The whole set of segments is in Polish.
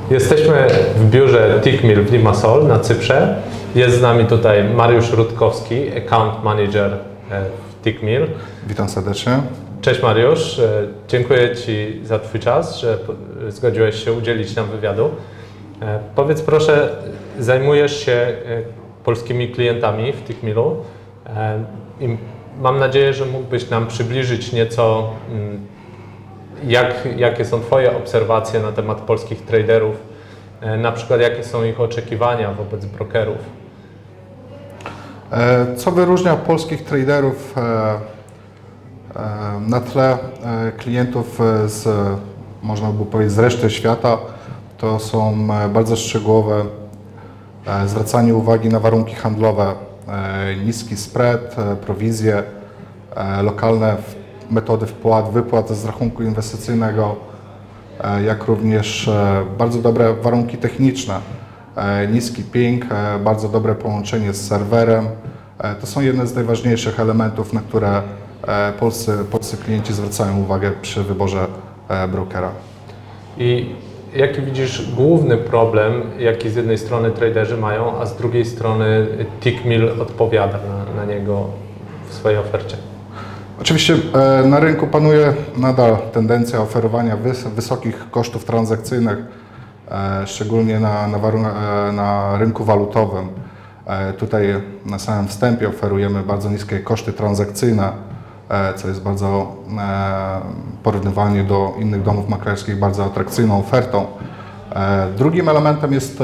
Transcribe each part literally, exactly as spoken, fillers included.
Jesteśmy w biurze Tickmill w Limassol na Cyprze. Jest z nami tutaj Mariusz Rutkowski, Account Manager w Tickmill. Witam serdecznie. Cześć Mariusz, dziękuję Ci za Twój czas, że zgodziłeś się udzielić nam wywiadu. Powiedz proszę, zajmujesz się polskimi klientami w Tickmillu i mam nadzieję, że mógłbyś nam przybliżyć nieco, jak, jakie są Twoje obserwacje na temat polskich traderów, na przykład jakie są ich oczekiwania wobec brokerów. Co wyróżnia polskich traderów na tle klientów z, można by powiedzieć, z reszty świata, to są bardzo szczegółowe zwracanie uwagi na warunki handlowe, niski spread, prowizje, lokalne metody wpłat, wypłat z rachunku inwestycyjnego, jak również bardzo dobre warunki techniczne, niski ping, bardzo dobre połączenie z serwerem. To są jedne z najważniejszych elementów, na które polscy, polscy klienci zwracają uwagę przy wyborze brokera. I jaki widzisz główny problem, jaki z jednej strony traderzy mają, a z drugiej strony Tickmill odpowiada na, na niego w swojej ofercie? Oczywiście na rynku panuje nadal tendencja oferowania wys wysokich kosztów transakcyjnych, szczególnie na, na, na rynku walutowym. Tutaj na samym wstępie oferujemy bardzo niskie koszty transakcyjne, co jest bardzo porównywalnie do innych domów maklerskich bardzo atrakcyjną ofertą. Drugim elementem jest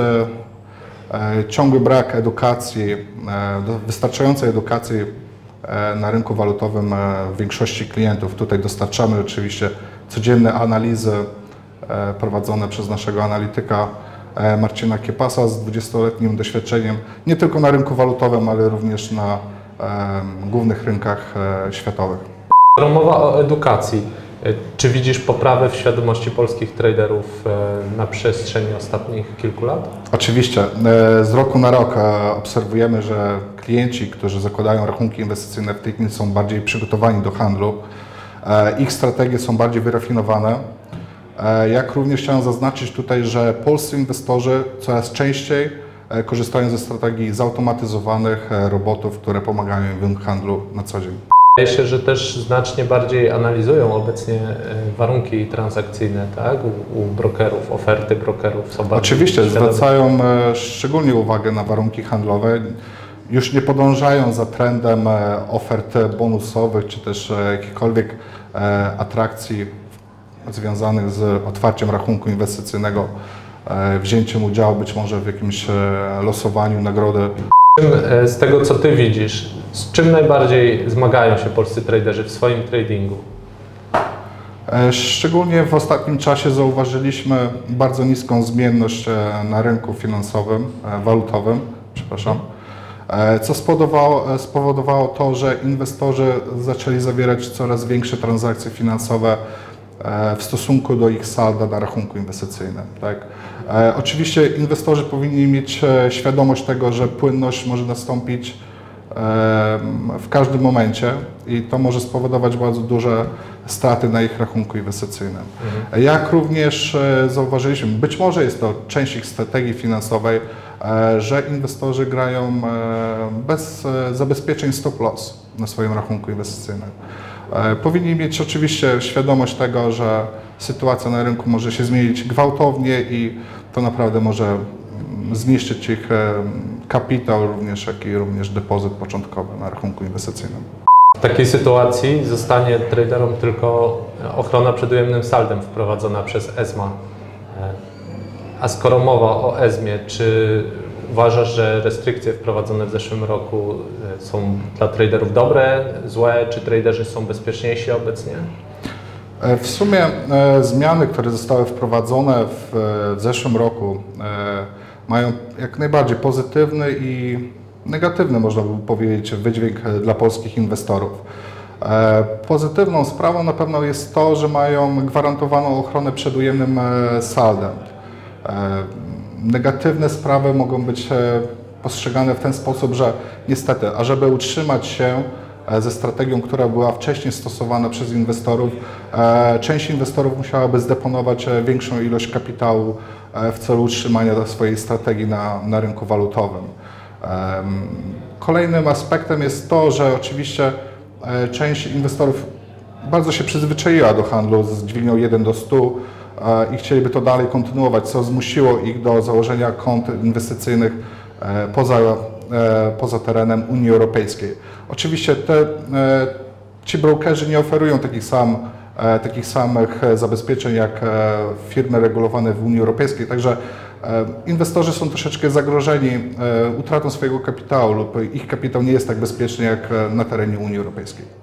ciągły brak edukacji, wystarczającej edukacji na rynku walutowym większości klientów. Tutaj dostarczamy oczywiście codzienne analizy prowadzone przez naszego analityka Marcina Kiepasa z dwudziestoletnim doświadczeniem, nie tylko na rynku walutowym, ale również na głównych rynkach światowych. Mowa o edukacji. Czy widzisz poprawę w świadomości polskich traderów na przestrzeni ostatnich kilku lat? Oczywiście. Z roku na rok obserwujemy, że klienci, którzy zakładają rachunki inwestycyjne w Tickmill, są bardziej przygotowani do handlu. Ich strategie są bardziej wyrafinowane. Jak również chciałem zaznaczyć tutaj, że polscy inwestorzy coraz częściej korzystają ze strategii zautomatyzowanych robotów, które pomagają im w handlu na co dzień. Wydaje się, że też znacznie bardziej analizują obecnie warunki transakcyjne, tak? U, u brokerów, oferty brokerów są bardziej Oczywiście, świadome. zwracają szczególnie uwagę na warunki handlowe. Już nie podążają za trendem ofert bonusowych, czy też jakichkolwiek atrakcji związanych z otwarciem rachunku inwestycyjnego, wzięciem udziału być może w jakimś losowaniu nagrody. Z tego, co Ty widzisz, z czym najbardziej zmagają się polscy traderzy w swoim tradingu? Szczególnie w ostatnim czasie zauważyliśmy bardzo niską zmienność na rynku finansowym, walutowym, przepraszam, co spowodowało, spowodowało to, że inwestorzy zaczęli zawierać coraz większe transakcje finansowe w stosunku do ich salda na rachunku inwestycyjnym. Tak? Oczywiście inwestorzy powinni mieć świadomość tego, że płynność może nastąpić w każdym momencie i to może spowodować bardzo duże straty na ich rachunku inwestycyjnym. Mhm. Jak również zauważyliśmy, być może jest to część ich strategii finansowej, że inwestorzy grają bez zabezpieczeń stop loss na swoim rachunku inwestycyjnym. Powinni mieć oczywiście świadomość tego, że sytuacja na rynku może się zmienić gwałtownie i to naprawdę może zniszczyć ich kapitał, również, jak i również depozyt początkowy na rachunku inwestycyjnym. W takiej sytuacji zostanie traderom tylko ochrona przed ujemnym saldem wprowadzona przez ESMA. A skoro mowa o ESMie, czy uważasz, że restrykcje wprowadzone w zeszłym roku są dla traderów dobre, złe, czy traderzy są bezpieczniejsi obecnie? W sumie e, zmiany, które zostały wprowadzone w, w zeszłym roku e, mają jak najbardziej pozytywny i negatywny, można by powiedzieć, wydźwięk dla polskich inwestorów. E, pozytywną sprawą na pewno jest to, że mają gwarantowaną ochronę przed ujemnym e, saldem. E, negatywne sprawy mogą być e, postrzegane w ten sposób, że niestety, ażeby utrzymać się ze strategią, która była wcześniej stosowana przez inwestorów. Część inwestorów musiałaby zdeponować większą ilość kapitału w celu utrzymania swojej strategii na, na rynku walutowym. Kolejnym aspektem jest to, że oczywiście część inwestorów bardzo się przyzwyczaiła do handlu z dźwignią jeden do stu i chcieliby to dalej kontynuować, co zmusiło ich do założenia kont inwestycyjnych poza, poza terenem Unii Europejskiej. Oczywiście te, ci brokerzy nie oferują takich, sam, takich samych zabezpieczeń jak firmy regulowane w Unii Europejskiej, także inwestorzy są troszeczkę zagrożeni utratą swojego kapitału lub ich kapitał nie jest tak bezpieczny jak na terenie Unii Europejskiej.